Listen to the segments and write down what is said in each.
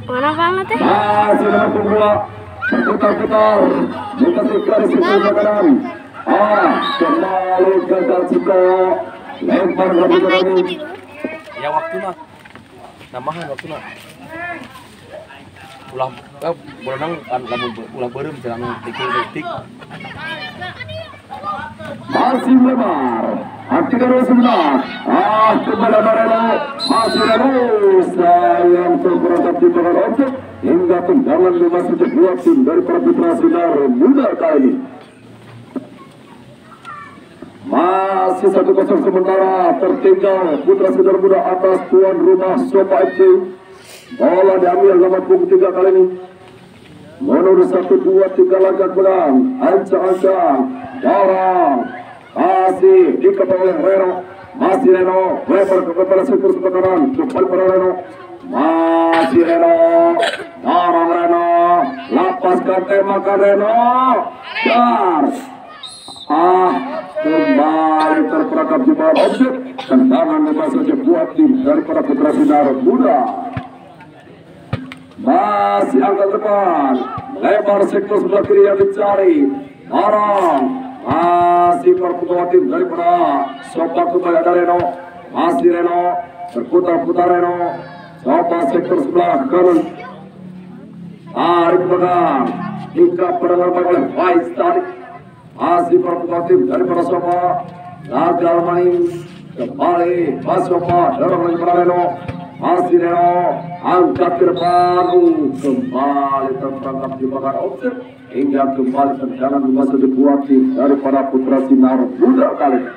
Mana banget ya? Masih nomor punggung berputar-putar dikasih garis ke kanan. Kembali gagal Ciko. Lempar ke putaran ini. Ya waktu nak. Namahan waktu nak. Ulah berenang kan lamun ulah beureum jangan detik-detik. Masih lebar. Hati terus sebelah. Kembali Marelo. Masih terus. Sayang terperangkap di belakang objek hingga tendangan memasuki dua tim dari Putra Sinar Muda kali ini. Masih 1-0 sementara tertinggal Putra Sinar Muda atas tuan rumah Sopa FC. Bola diambil nomor punggung 3 kali ini. Menurut 1-2-3 langkah pegang. Ancang-ancang. Dorong. Masih dikepal oleh Reno. Masih Reno. Lebar kepada sektor sebelah kembali pada Reno. Masih Reno. Dorong Reno. Lepaskan tembakan Reno. Dar. Kembali terperangkap di bawah objek. Tendangan memasuki buat tim daripada Putra Sinar Muda. Masih angkat depan. Lebar sektor sebelah kiri yang dicari. Dorong. Masih perputaran tim daripada Sopa kembali ada Reno. Masih Reno. Berputar-putar Reno. Sopa sektor sebelah kanan. Tarik pegang. Hingga pendengar oleh Faiz tarik. Masih perputaran tim daripada Sopa. Gagal main. Kembali Mas Sopa. Dorong lagi pada Reno. Masih Reno. Angkat ke depan. Kembali terperangkap di belakang objek. Hingga kembali tendangan memasuki buah tim daripada Putra Sinar Muda kali ini.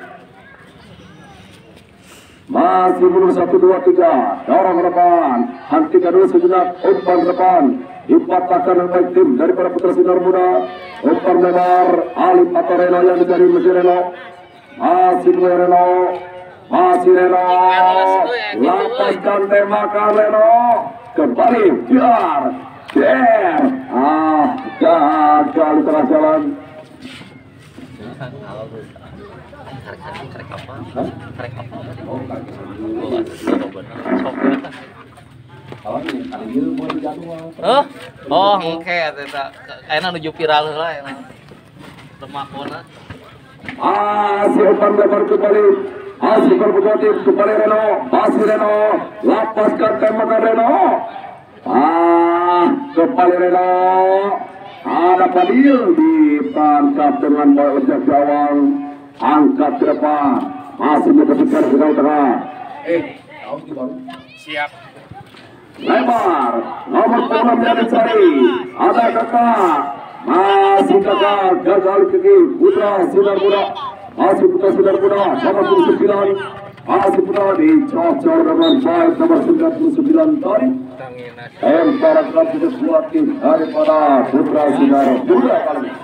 Masih mundur 1-2-3. Dorong ke depan. Hentikan dulu sejenak. Umpan ke depan. Dipatahkan oleh tim daripada Putra Sinar Muda. Umpan lebar. Alif atau Reno yang dicari masih Reno. Masih Reno. Masih Reno. Lepaskan tembakan Reno. Kembali. Biar. Gagal di tengah jalan. Oh, engke eta. Ayeuna nuju viral heula ya. Remakona. Si umpan lebar kembali. Masih berputar kembali Reno. Masih Reno. Lepaskan tembakan Reno. Kembali Reno. Ada Padil ditangkap dengan ojek gawang. Angkat ke depan. Masih berputar ke tengah. Siap. Lebar. Nomor 6 yang dicari. Ada kakak. Masih kakak. Gagal kaki. Putra Sinar Muda. Masih Putra Sinar Muda. Nomor 9. Masih Putra dicocor dengan baik. Nomor 99 tadi. Lempar ke sebuah tim daripada Putra Sinar Muda kali ini.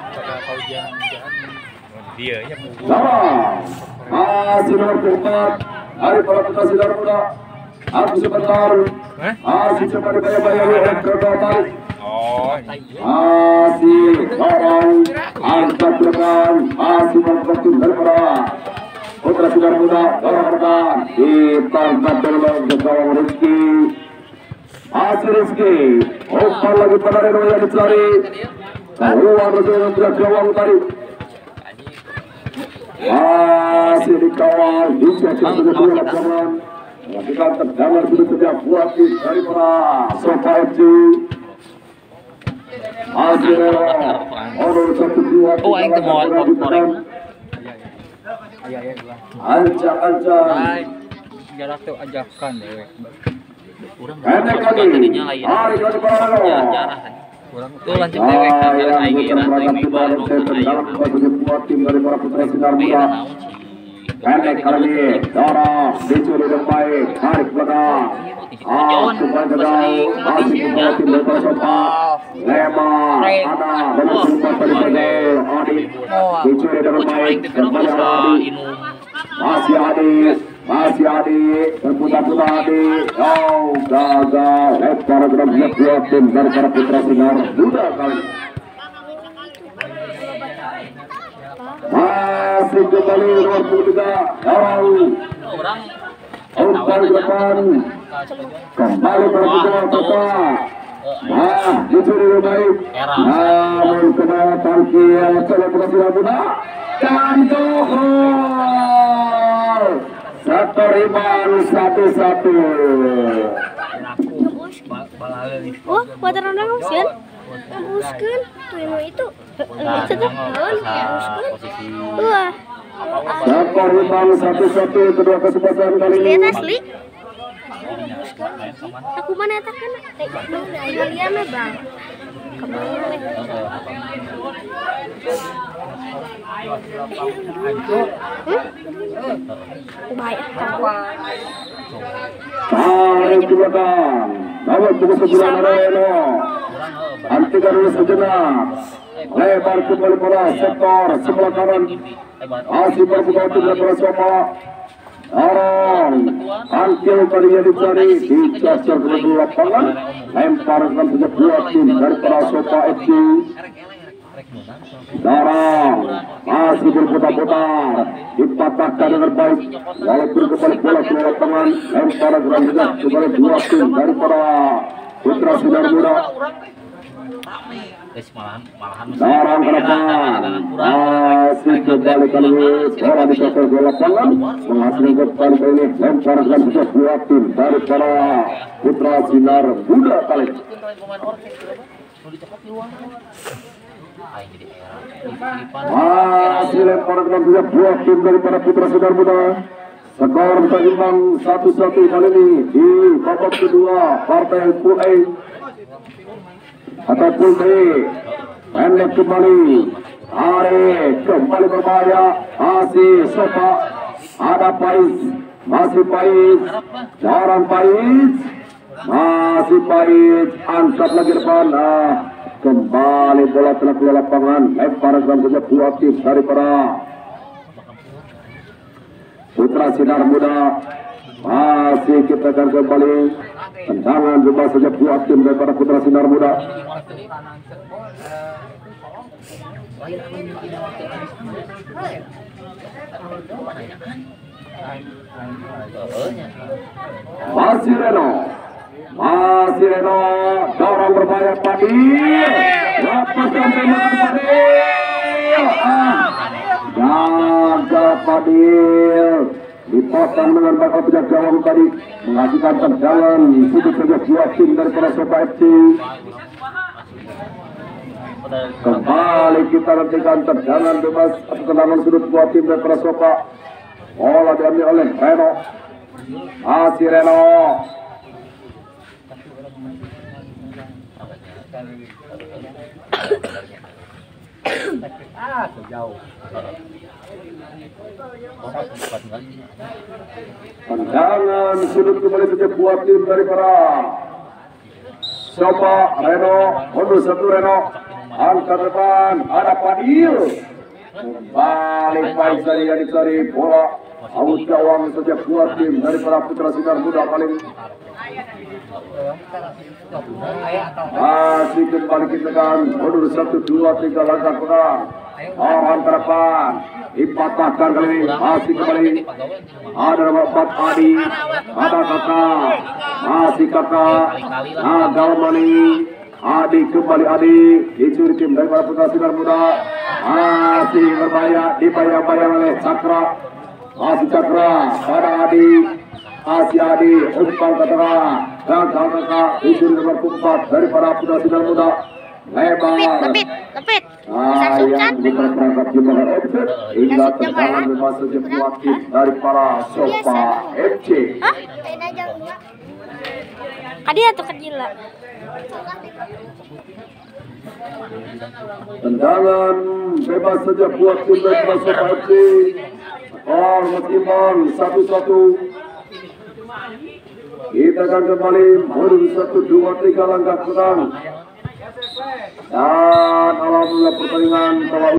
Masih nomor 4 daripada Putra Sinar Muda. Aku sebentar. Masih coba dibayar-bayar oleh kedua tarik. Masih dorong. Angkat depan. Masih nomor tim daripada Putra Sinar Muda. Dorong depan. Ditangkap oleh gawang Rizky. Masih Rizky. Umpan lagi pada Reno yang dicari. Keluar dengan gawang tadi. Masih dikawal. Dicek untuk kedua lapangan. Melakukan tendangan sudah setiap buat tim daripada Sopa FC. Masih Reno. Nomor 1-2. Oh, aing teu mau korek. Ancang-ancang. Jarak tuh ajakan dewek. Urang Pendek lagi. tadinya lain. Tarik lagi pada Reno. Jarah. Urang tuh lanjut dewek tapi aing kira teh mibal nu buat tim daripada Putra Sinar Muda. Pendek kali ini. Dorong. Dicuri dengan baik. Tarik belakang. Kembali ke dalam. Masih kembali tim daripada Sopa. Lebar. Ada. Dengan umpan tadi pada Adi. Dicuri dengan baik. Kembali Adi. Masih Adi. Masih Adi. Berputar-putar Adi. Gagal. Lempar ke dalam buat tim daripada Putra Sinar Muda kali ini. Masih kembali nomor 3. Umpan ke depan. Kembali pada kedua Sopa. Nah, dicuri baik. Namun kena tangkil coba berhasil muda dan gol. Satu rebound 1-1. Oh, water rendang kan? Ngabuskeun tuh itu. Itu tuh. Wah. Satu rebound 1-1 kedua kesempatan kali ini. Lihat asli. Aku mana tak kena? Lihat mah bang. Tarik ke belakang. Dapat tunggu sebulan Reno. Hentikan dulu sejenak. Lebar kembali bola sektor sebelah kanan. Masih berbuka dengan bola Sopa. Arang. Angkil kalinya dicari. Dicacar ke lapangan. Lemparkan saja buat tim dari para Sopa FC. Darang masih berputar-putar, dipatahkan dengan baik. Walaupun kembali bola ke lapangan, lempar gerak kepada dua tim dari para Putra Sinar Muda. Darang ke depan, masih kembali kali ini bola dicocok ke lapangan, menghasilkan kembali kali ini lempar gerak dua tim dari para Putra Sinar Muda kali ini. Masih lempar dengan dua tim daripada Putra Sinar Muda. Skor berimbang 1-1 kali ini di babak kedua partai Pool A atau Pool B. Pendek kembali, tarik kembali berbahaya. Masih Sopa, ada Pais, masih Pais, jarang Pais, masih Pais, angkat lagi depan. Kembali bola telah keluar lapangan, lempar dalam saja dua tim daripada Putra Sinar Muda. Masih kita akan kembali tendangan bebas saja dua tim daripada Putra Sinar Muda. Masih Reno, dorong berbahaya Padil, lepaskan tembakan Padil, jaga Padil, dipotong dengan bakal penjaga gawang tadi, menghasilkan tendangan sudut saja dua tim daripada Sopa FC. Kembali kita nantikan tendangan bebas atau tendangan sudut dua tim daripada Sopa. Bola diambil oleh Reno, masih Reno. Tendangan sudut kembali saja buat tim dari para Sopa. Reno mundur satu, Reno angkat depan, ada Padil, kembali Faisal yang dicari bola out gawang saja buat tim dari para Putra Sinar Muda kali ini. Masih kembali kita kan mundur 1, 2, 3 langkah pegang. Orang depan dipatahkan kali ini, masih kembali ada nomor 4 Adi, ada kakak, masih kakak, Galmani, Adi kembali Adi, dicuri tim dari para Putra Sinar Muda, masih berbahaya, dibayang-bayang oleh Cakra, masih Cakra, pada Adi, masih Adi, umpan ke tengah, dan kakak, dicuri nomor 4 dari para Putra Sinar Muda, lebar. Lepit. Bisa sungkan. Berangkat jumlah offset hingga tendangan bebas saja buat tim dari para Sopa FC. Hah? Kadi atau kecil? Tendangan bebas saja buat tim dari para Sopa FC. Skor berimbang 1-1. Kita akan kembali mundur 1, 2, 3 langkah perang. Dan alhamdulillah pertandingan telah